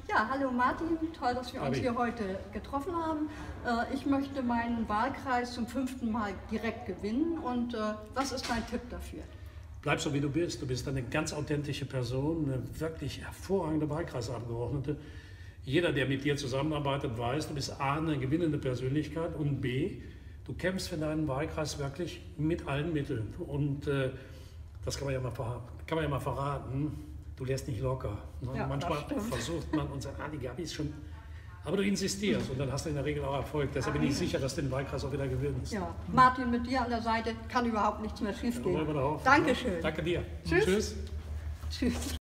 Ja, hallo Martin, toll, dass wir uns hier heute getroffen haben. Ich möchte meinen Wahlkreis zum 5. Mal direkt gewinnen und was ist dein Tipp dafür? Bleib so wie du bist. Du bist eine ganz authentische Person, eine wirklich hervorragende Wahlkreisabgeordnete. Jeder, der mit dir zusammenarbeitet, weiß, du bist A, eine gewinnende Persönlichkeit und B, du kämpfst für deinen Wahlkreis wirklich mit allen Mitteln. Und das kann man ja mal verraten. Du lässt nicht locker. Ne? Ja, manchmal versucht man und sagt, die Gabi ist schon. Aber du insistierst und dann hast du in der Regel auch Erfolg. Deshalb bin ich sicher, dass du den Wahlkreis auch wieder gewinnst. Ja, Martin, mit dir an der Seite kann überhaupt nichts mehr schief gehen. Dankeschön. Dankeschön. Danke dir. Tschüss. Tschüss. Tschüss.